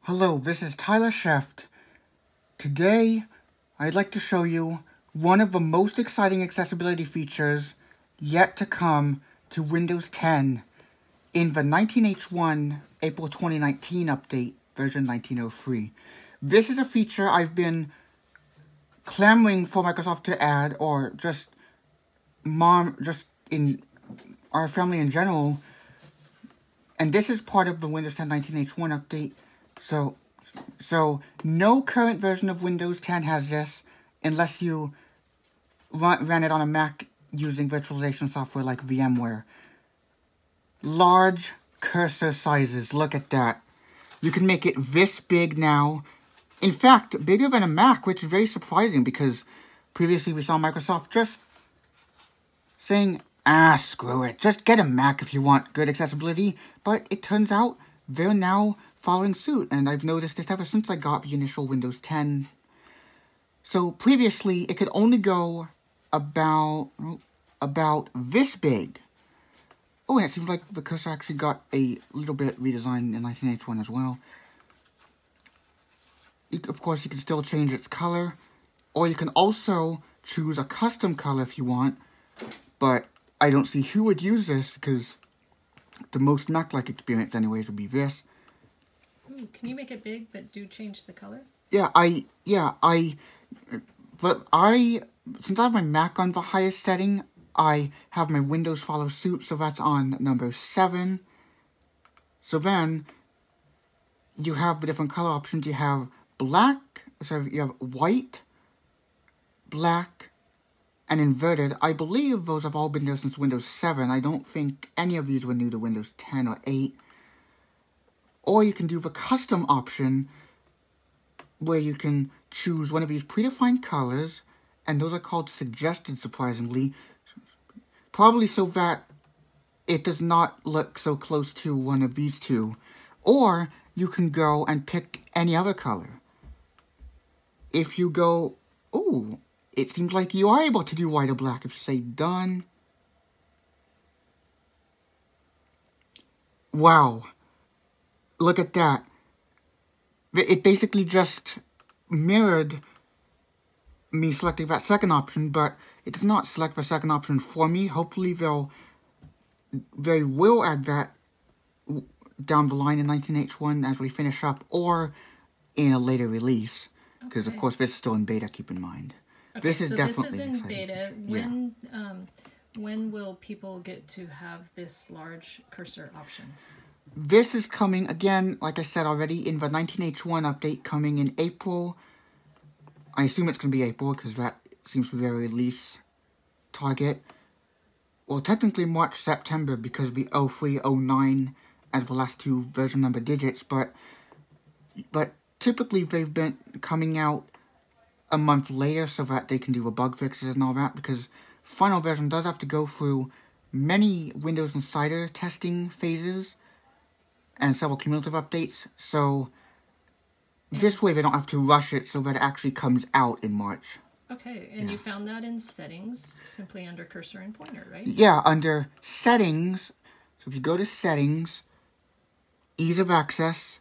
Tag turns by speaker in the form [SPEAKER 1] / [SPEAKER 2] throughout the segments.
[SPEAKER 1] Hello, this is Tyler Sheft. Today, I'd like to show you one of the most exciting accessibility features yet to come to Windows 10 in the 19H1 April 2019 update, version 1903. This is a feature I've been clamoring for Microsoft to add, or just in our family in general, and this is part of the Windows 10 19H1 update. So no current version of Windows 10 has this, unless you ran it on a Mac using virtualization software like VMware. Large cursor sizes, look at that. You can make it this big now. In fact, bigger than a Mac, which is very surprising because previously we saw Microsoft just saying, screw it, just get a Mac if you want good accessibility. But it turns out they're now following suit, and I've noticed this ever since I got the initial Windows 10. So previously, it could only go about this big. Oh, and it seems like the cursor actually got a little bit redesigned in 19H1 as well. Of course, you can still change its color, or you can also choose a custom color if you want, but I don't see who would use this because the most Mac-like experience anyways would be this.
[SPEAKER 2] Ooh, can you make it big but do change the color?
[SPEAKER 1] Since I have my Mac on the highest setting, I have my Windows follow suit, so that's on number 7. So then, you have the different color options. You have you have white, black, and inverted. I believe those have all been there since Windows 7. I don't think any of these were new to Windows 10 or 8. Or you can do the custom option, where you can choose one of these predefined colors, and those are called suggested, surprisingly. Probably so that it does not look so close to one of these two. Or you can go and pick any other color. If you go, it seems like you are able to do white or black. If you say done. Wow. Look at that. It basically just mirrored me selecting that second option, but it does not select the second option for me. Hopefully they will add that down the line in 19H1 as we finish up, or in a later release. Because, of course, this is still in beta, keep in mind.
[SPEAKER 2] Okay,
[SPEAKER 1] this is definitely
[SPEAKER 2] this is in beta.
[SPEAKER 1] Yeah.
[SPEAKER 2] When will people get to have this large cursor option?
[SPEAKER 1] This is coming, again, like I said already, in the 19H1 update coming in April. I assume it's going to be April, because that seems to be their release target. Well, technically March, September, because the 03, 09 as the last two version number digits, but typically they've been coming out a month later so that they can do the bug fixes and all that, because final version does have to go through many Windows Insider testing phases and several cumulative updates, so this way they don't have to rush it so that it actually comes out in March.
[SPEAKER 2] Okay, and you found that in settings, simply under cursor and pointer, right?
[SPEAKER 1] Yeah, under settings. So if you go to settings, ease of access,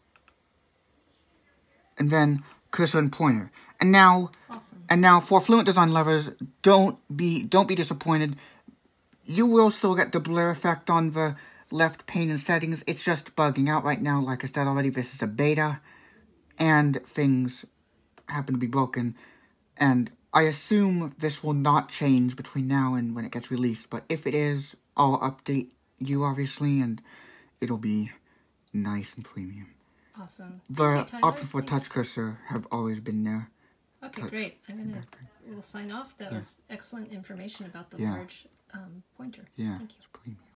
[SPEAKER 1] and then cursor and pointer. And now,
[SPEAKER 2] awesome.
[SPEAKER 1] And now for Fluent Design lovers, don't be disappointed. You will still get the blur effect on the left pane in settings. It's just bugging out right now. Like I said already, this is a beta, and things happen to be broken. And I assume this will not change between now and when it gets released. But if it is, I'll update you, obviously, and it'll be nice and premium.
[SPEAKER 2] Awesome.
[SPEAKER 1] The option for touch cursor have always been there.
[SPEAKER 2] Okay, great. We'll sign off. That was excellent information about the large pointer.
[SPEAKER 1] Yeah,
[SPEAKER 2] thank you.
[SPEAKER 1] it's premium.